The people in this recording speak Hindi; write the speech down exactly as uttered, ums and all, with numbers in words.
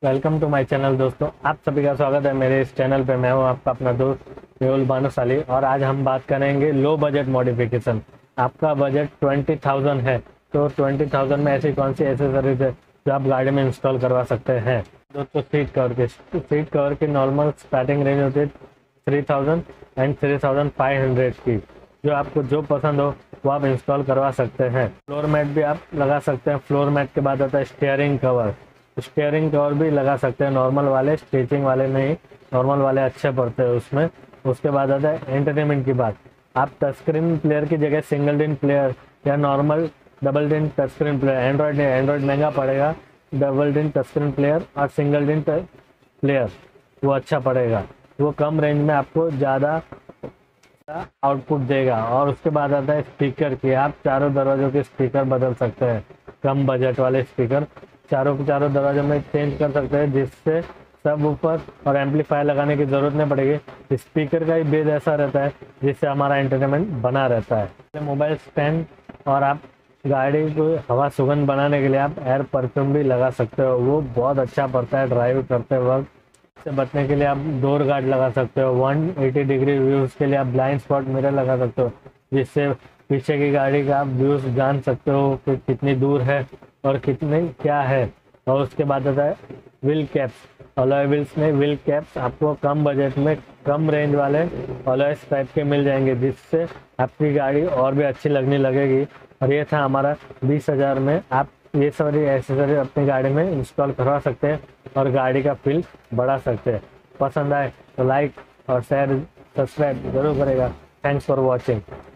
वेलकम टू माय चैनल दोस्तों, आप सभी का स्वागत है मेरे इस चैनल पे। मैं हूं आपका अपना दोस्त मेहुल भानुशाली और आज हम बात करेंगे लो बजट मॉडिफिकेशन। आपका बजट ट्वेंटी थाउजेंड है तो ट्वेंटी थाउजेंड में ऐसी कौन सी एसेसरीज है जो आप गाड़ी में इंस्टॉल करवा सकते हैं। दोस्तों, सीट कवर के सीट कवर की नॉर्मल स्टार्टिंग रेंज होती है three thousand and three thousand five hundred की। जो आपको जो पसंद हो वो आप इंस्टॉल करवा सकते हैं। फ्लोर मैट भी आप लगा सकते हैं। फ्लोर मैट के बाद आता है स्टीयरिंग कवर। स्टीयरिंग कवर भी लगा सकते हैं, नॉर्मल वाले, स्टिचिंग वाले नहीं, नॉर्मल वाले अच्छे पड़ते हैं उसमें। उसके बाद आता है एंटरटेनमेंट की बात। आप टच स्क्रीन प्लेयर की जगह सिंगल डिन प्लेयर या normal double DIN touch screen player, android नहीं, एंड्रॉयड महंगा पड़ेगा, double DIN touch screen player और सिंगल डिन प्लेयर वो अच्छा पड़ेगा। वो कम रेंज में आपको ज़्यादा आउटपुट देगा। और उसके बाद आता है स्पीकर की। आप चारों दरवाजों के स्पीकर बदल सकते हैं, कम बजट वाले स्पीकर चारों के चारों दरवाजों में चेंज कर सकते हैं, जिससे सब ऊपर और एम्पलीफायर लगाने की जरूरत नहीं पड़ेगी। स्पीकर का ही बेस ऐसा रहता है जिससे हमारा एंटरटेनमेंट बना रहता है। मोबाइल स्टैंड और आप गाड़ी को हवा सुगंध बनाने के लिए आप एयर परफ्यूम भी लगा सकते हो, वो बहुत अच्छा पड़ता है ड्राइव करते वक्त। से बचने के लिए आप डोर गार्ड लगा सकते हो। वन एटी डिग्री व्यूज के लिए आप ब्लाइंड स्पॉट मिरर लगा सकते हो, जिससे पीछे की गाड़ी का आप व्यूज जान सकते हो कि कितनी दूर है और कितने क्या है। और उसके बाद आता है व्हील कैप्स। अलॉय व्हील्स में व्हील कैप्स आपको कम बजट में कम रेंज वाले अलॉयस टाइप के मिल जाएंगे, जिससे आपकी गाड़ी और भी अच्छी लगने लगेगी। और ये था हमारा बीस हजार में। आप ये सारी एसेसरी अपनी गाड़ी में इंस्टॉल करवा सकते हैं और गाड़ी का फील बढ़ा सकते हैं। पसंद आए तो लाइक और शेयर सब्सक्राइब जरूर करेगा। Thanks for watching.